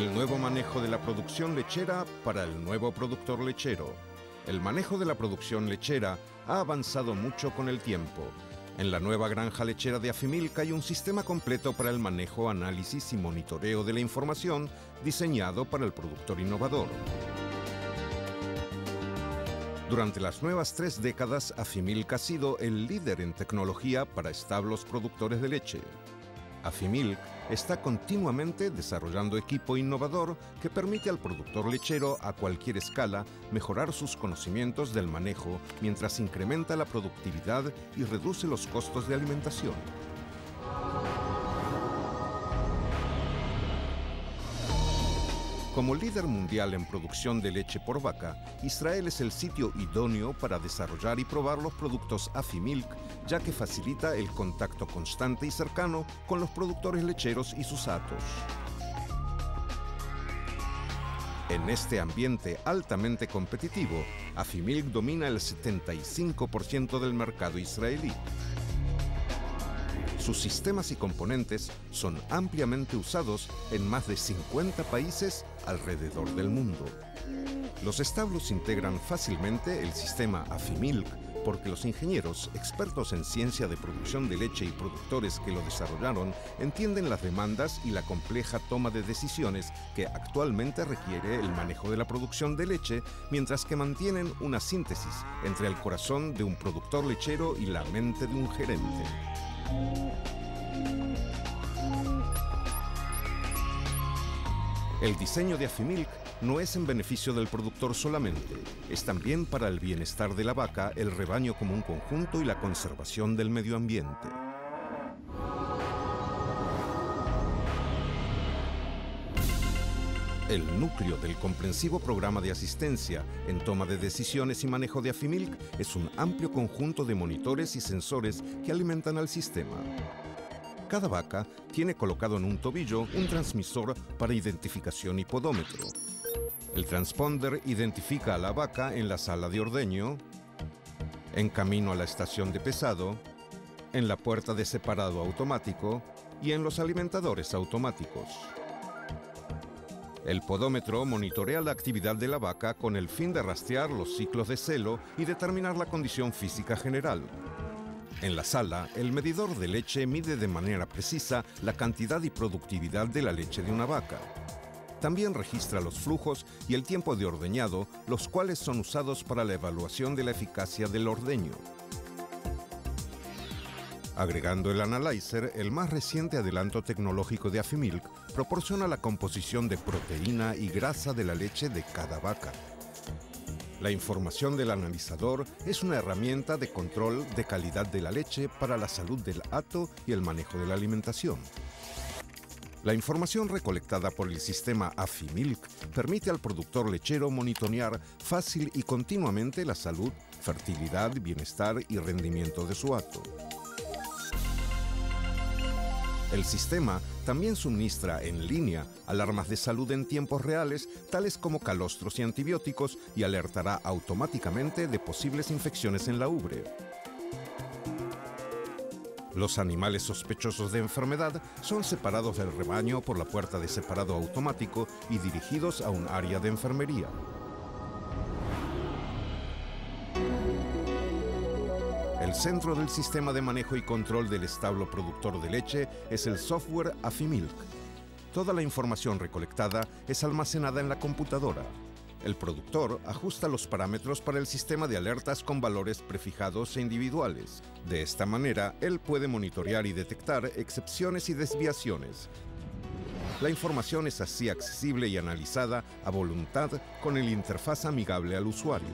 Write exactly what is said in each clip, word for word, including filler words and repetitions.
El nuevo manejo de la producción lechera para el nuevo productor lechero. El manejo de la producción lechera ha avanzado mucho con el tiempo. En la nueva granja lechera de Afimilk hay un sistema completo para el manejo, análisis y monitoreo de la información diseñado para el productor innovador. Durante las nuevas tres décadas, Afimilk ha sido el líder en tecnología para establos productores de leche. Afimilk está continuamente desarrollando equipo innovador que permite al productor lechero a cualquier escala mejorar sus conocimientos del manejo mientras incrementa la productividad y reduce los costos de alimentación. Como líder mundial en producción de leche por vaca, Israel es el sitio idóneo para desarrollar y probar los productos Afimilk, ya que facilita el contacto constante y cercano con los productores lecheros y sus hatos. En este ambiente altamente competitivo, Afimilk domina el setenta y cinco por ciento del mercado israelí. Sus sistemas y componentes son ampliamente usados en más de cincuenta países alrededor del mundo. Los establos integran fácilmente el sistema Afimilk porque los ingenieros, expertos en ciencia de producción de leche y productores que lo desarrollaron, entienden las demandas y la compleja toma de decisiones que actualmente requiere el manejo de la producción de leche, mientras que mantienen una síntesis entre el corazón de un productor lechero y la mente de un gerente. El diseño de Afimilk no es en beneficio del productor solamente, es también para el bienestar de la vaca, el rebaño como un conjunto y la conservación del medio ambiente. El núcleo del comprensivo programa de asistencia en toma de decisiones y manejo de Afimilk es un amplio conjunto de monitores y sensores que alimentan al sistema. Cada vaca tiene colocado en un tobillo un transmisor para identificación y podómetro. El transponder identifica a la vaca en la sala de ordeño, en camino a la estación de pesado, en la puerta de separado automático y en los alimentadores automáticos. El podómetro monitorea la actividad de la vaca con el fin de rastrear los ciclos de celo y determinar la condición física general. En la sala, el medidor de leche mide de manera precisa la cantidad y productividad de la leche de una vaca. También registra los flujos y el tiempo de ordeñado, los cuales son usados para la evaluación de la eficacia del ordeño. Agregando el Analyzer, el más reciente adelanto tecnológico de Afimilk proporciona la composición de proteína y grasa de la leche de cada vaca. La información del analizador es una herramienta de control de calidad de la leche para la salud del hato y el manejo de la alimentación. La información recolectada por el sistema Afimilk permite al productor lechero monitorear fácil y continuamente la salud, fertilidad, bienestar y rendimiento de su hato. El sistema también suministra en línea alarmas de salud en tiempos reales, tales como calostros y antibióticos, y alertará automáticamente de posibles infecciones en la ubre. Los animales sospechosos de enfermedad son separados del rebaño por la puerta de separado automático y dirigidos a un área de enfermería. El centro del sistema de manejo y control del establo productor de leche es el software Afimilk. Toda la información recolectada es almacenada en la computadora. El productor ajusta los parámetros para el sistema de alertas con valores prefijados e individuales. De esta manera, él puede monitorear y detectar excepciones y desviaciones. La información es así accesible y analizada a voluntad con el interfaz amigable al usuario.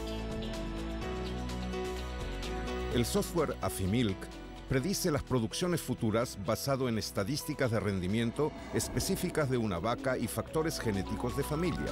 El software Afimilk predice las producciones futuras basado en estadísticas de rendimiento específicas de una vaca y factores genéticos de familia.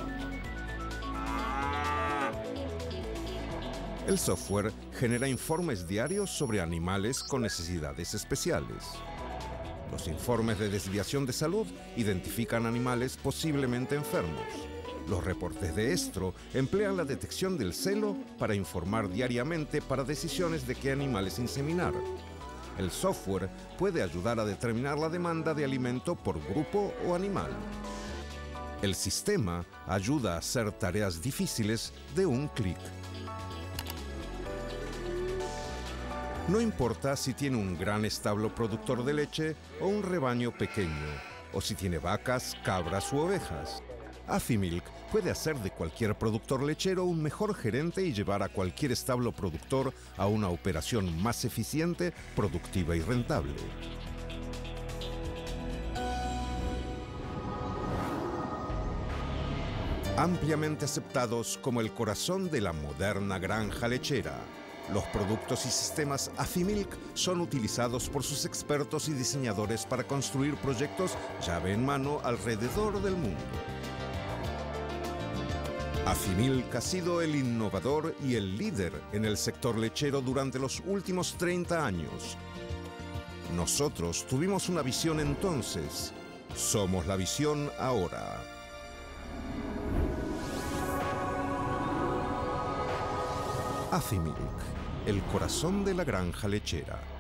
El software genera informes diarios sobre animales con necesidades especiales. Los informes de desviación de salud identifican animales posiblemente enfermos. Los reportes de estro emplean la detección del celo para informar diariamente para decisiones de qué animales inseminar. El software puede ayudar a determinar la demanda de alimento por grupo o animal. El sistema ayuda a hacer tareas difíciles de un clic. No importa si tiene un gran establo productor de leche o un rebaño pequeño, o si tiene vacas, cabras u ovejas. Afimilk puede hacer de cualquier productor lechero un mejor gerente y llevar a cualquier establo productor a una operación más eficiente, productiva y rentable. Ampliamente aceptados como el corazón de la moderna granja lechera, los productos y sistemas Afimilk son utilizados por sus expertos y diseñadores para construir proyectos llave en mano alrededor del mundo. Afimilk ha sido el innovador y el líder en el sector lechero durante los últimos treinta años. Nosotros tuvimos una visión entonces, somos la visión ahora. Afimilk, el corazón de la granja lechera.